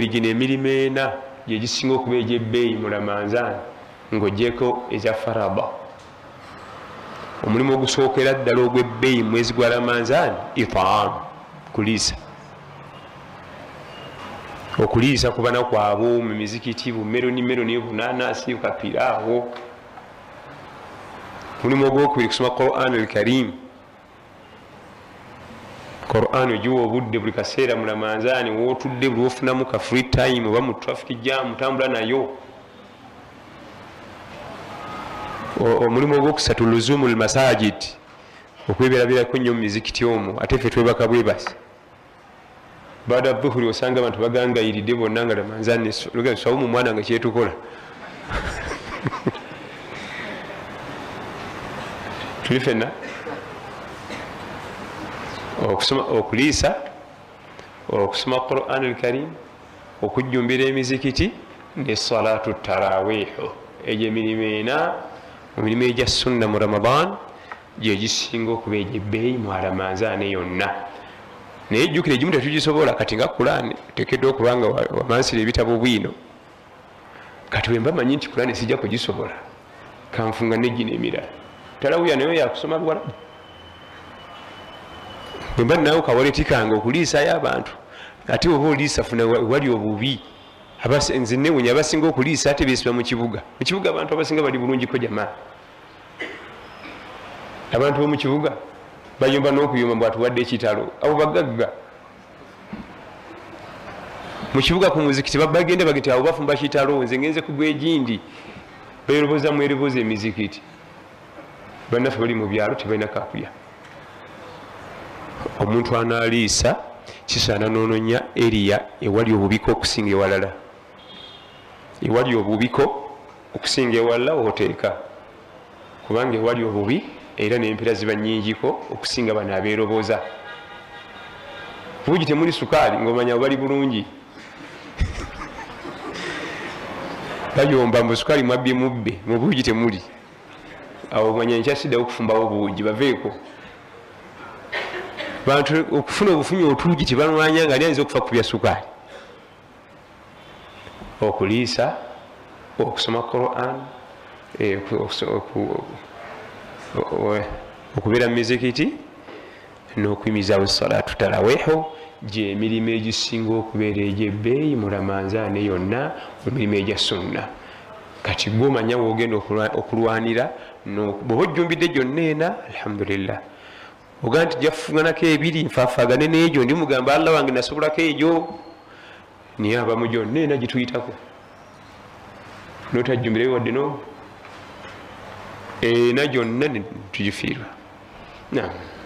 gino emirimu ena gye gisinga okuba egy'ebbeeyi mu Ramadhan ng'ogyeko eza faraba. Omulimu ogusookera ddala ogw'ebbeeyi mu mwezi gwa Ramadhan it'am, kuliisa. Okuliisa ku banaku abo mu mizikiti bumeroni bunanasi bukapiraawo. Omulimu ogwokubiri kusoma Quran al-Karim. Quran ogiwa obudde buli kaseera mu Ramadhan wootudde buli ofunamu ka free time oba mu traffic jam tambula nayo. Omulimu ogwokusatu luzumul masajid, okweberabirako nnyo mu mizikiti omwo, ate ffe twebaka bwebasi. Baada dhuhuri osanga abantu bagangayiridde bonna nga Ramadhan sawumu mwana nga kyetukola. Tuli fenna okusoma, okuliisa, okusoma Quran al-Karim, okujjumbira emizikiti ne salatu tarawihu. Egyo emirimu ena mu mirimu egya sunna mu Ramadhan gye gisinga okuba egy'ebbeeyi mu Ramadhan yonna. Naye jjukira egimu tetugisobola kati nga Quran tekeddwa okuba nga wamansira ebitabo bwino. Kati bwe mba manyi nti Quran sijja kugisobola kanfunga negino emirala. Tarawiya nayo yakusoma Luwarabu. Bwe mba naawe kawaleti kange okuliisayo abantu, ate oba oliisa funa wali obubi. Nze newunya abasinga okuliisa ate beesiba mu kibuga. Mu kibuga abantu abasinga bali bulungiko jamaa. Abantu b'omu kibuga bayomba n'okuyomba bwatuwadde ekitalo, abo bagagga. Mu kibuga ku muzikiti bagenda bagiti abo bafumba kitalo, nze ngenze kugwa egindi beeroboza mweroboza emizikiti. Bannaffe bali mu byalo tebalina kakulya. Omuntu anaaliisa kisaana noononya eriya ewali obubiko okusinga ewalala. Ewali obubiko okusinga ewalala oteeka, kubanga ewali obubi era n'empera ziba nnyingiko okusinga bano abeeroboza. Buugi temuli sukaali ng'omanya bali bulungi. Bayomba mu sukaali mwabbye mubbe, mu buugi temuli. Awo omanya nkyasiddawo okufumbawo buugi baveeko. Bantu okufuna obufunyi otuugi tebanwanya nga ali ayinza okufa kubya sukaali. Okuliisa, okusoma Quran, okubeera mu mizikiti n'okuyimizaawo salatu tarawihu gye emirimu egisinga okubeera egy'ebbeeyi mu Ramadhan yonna mu mirimu egya sunna. Kati gw'omanya woogenda okulwanira bw'oba ojjumbidde gyonna ena alhamdulillah. Oga nti jafuganako ebiri nfaafaagane n'egyo ndi mugamba Allah wange nasobolako egyo, naye abamu gyonna ena gituyitako n'otajjumbirayo wadde no ena gyonna tugifiirwa. Naam.